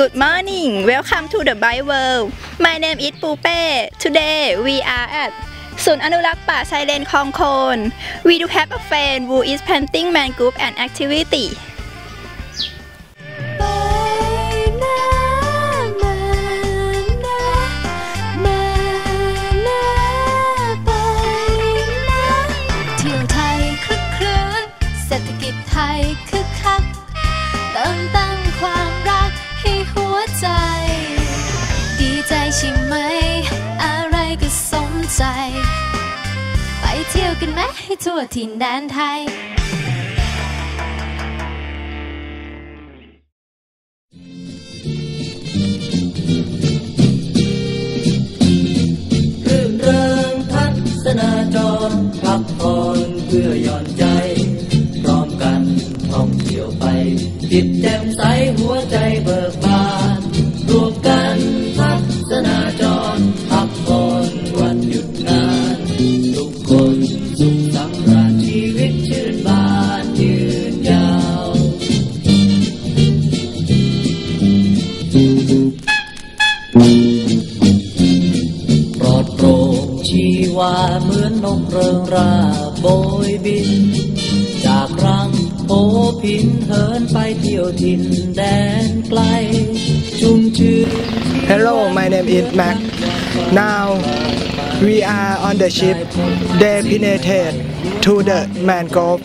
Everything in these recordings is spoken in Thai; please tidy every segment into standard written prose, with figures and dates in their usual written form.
Good morning, welcome to the Bike World. My name is Pupe. Today we are at ศูนย์อนุรักษ์ป่าชายเลนคลองโคน We do have a friend who is planting mangrove and activity. เที่ยวไทยคลึกครื้นเศรษฐกิจไทยคึกคักเติมตั้งความรักให้หัวใจดีใจใช่ไหมอะไรก็สมใจไปเที่ยวกันไหมให้ทั่วถิ่นแดนไทยรื่นเริงทัศนาจรพักผ่อนเพื่อหย่อนใจพร้อมกันท่องเที่ยวไปจิตแจ่มใสหัวใจเบิกบานรวมกันทัศนาจรพักผ่อนวันหยุดงานทุกคนสุขสำราญชีวิตชื่นบานยืนยาวปลอดโปร่งชีวาเหมือนนกเริงราโบยบินจากรังโผพินเหินไปเที่ยวถิ่นแดนไกลชุ่มชื่น Hello, my name is Mac. Now we are on the ship designated to the mangrove.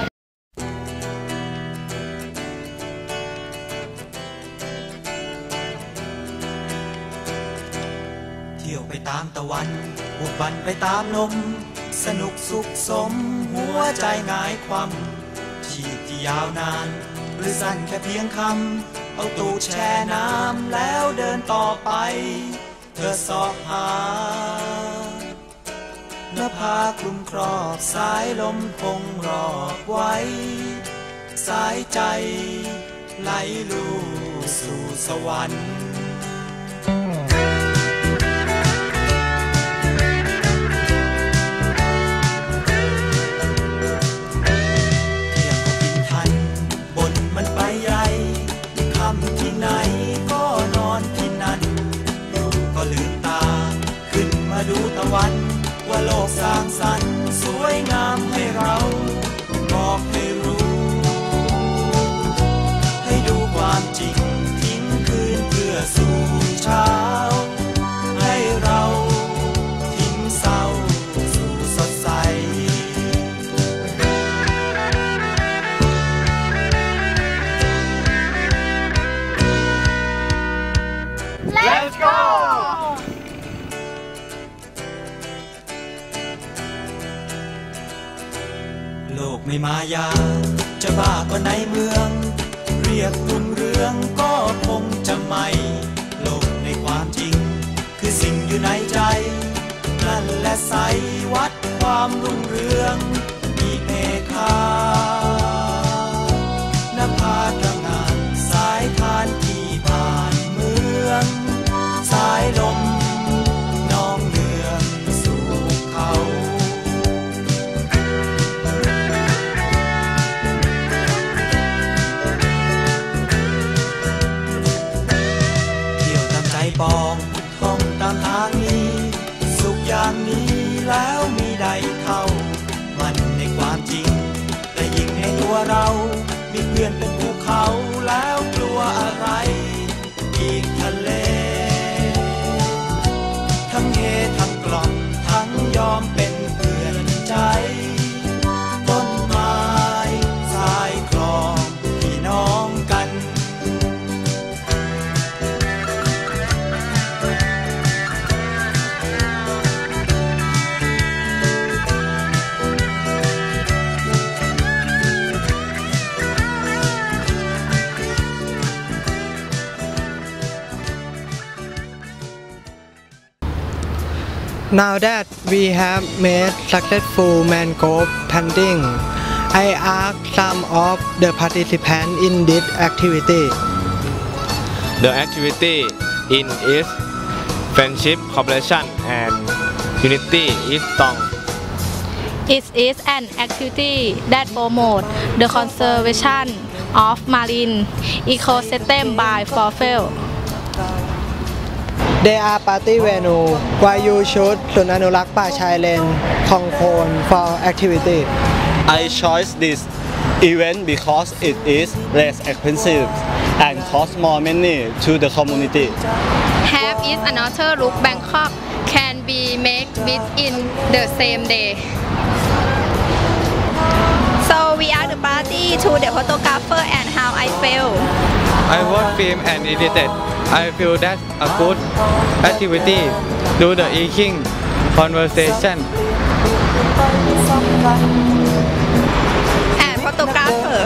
เที่ยวไปตามตะวันบุกบันไปตามลมสนุกสุขสมหัวใจง่ายความชีพที่ยาวนานหรือสั้นแค่เพียงคำเอาตูแช่น้ำแล้วเดินต่อไปเธอสอบหาเนื้อผ้าคลุมครอบสายลมคงรอบไว้สายใจไหลลู่สู่สวรรค์ที่ไหนก็นอนที่นั่นอยู่ก็ลืมตาขึ้นมาดูตะวันว่าโลกสร้างสรรค์สวยงามให้เราบอกให้รู้ให้ดูความจริงทิ้งคืนเพื่อสู่เช้าให้เราทิ้งเศร้าสู่สดใส Let's go! โลกไม่มายาจะบ้าก็ในเมืองเรียกรุ่งเรืองก็คงจะไม่โลกในความจริงคือสิ่งอยู่ในใจนั่นและใสวัดความรุ่งเรืองมีเมฆานภาตระงานสายทานที่ผ่านเมืองสายลมน้องเนืองสู่เขาเที่ยวตามใจปองท่องตามทางนี้สุขอย่างนี้แล้วมีใดเท่ามันในความจริงแต่ยิ่งในตัวเรามีเพื่อนเป็นภูเขาแล้วกลัวอะไรอีกทะเลทั้งเฮทั้งกล่อมทั้งยอมเป็นเพื่อนใจต้นไม้สายคลองพี่น้องกัน Now that we have made successful mangrove planting, I asked some of the participants in this activity. The activity in is friendship, cooperation, and unity is strong. It is an activity that promotes the conservation of marine ecosystem by fulfill They are party venue. Why you choose ศูนย์อนุรักษ์ป่าชายเลนคลองโคน for activity? I chose this event because it is less expensive and costs more money to the community. Have is another look Bangkok can be made within the same day. So we are the party to the photographer and how I feel. I watch film and edited. I feel that's a good activity. Do the eking conversation. And photographer.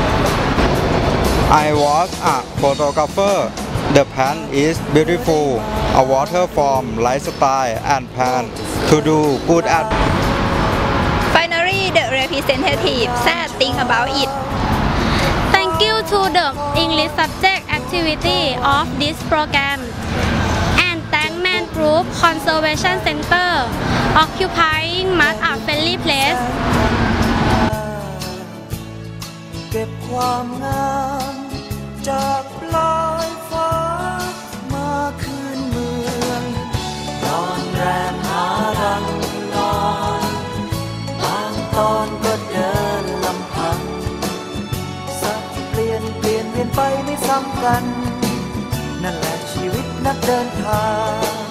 I was a photographer. The pan is beautiful. A waterform, lifestyle and plan to do good at. Finally, the representative said thing about it. Thank you to the English subject activity of this program and thank Man Group Conservation Center occupying much a friendly place. เก็บความงามจากปลายฟ้ามาคืนเมืองนอนแรมหารังนอนบางตอนก็เดินลำพังสับเปลี่ยนเวียนไปไม่ซ้ำกันนั่นแหละชีวิตนักเดินทาง